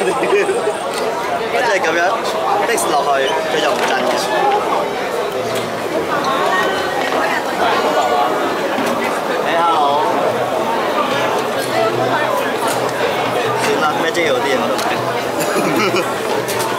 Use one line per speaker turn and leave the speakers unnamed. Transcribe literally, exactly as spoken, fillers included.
即係咁樣的落去，佢就唔震嘅。你好，算啦，咩 J 嗰啲嘢我都唔識。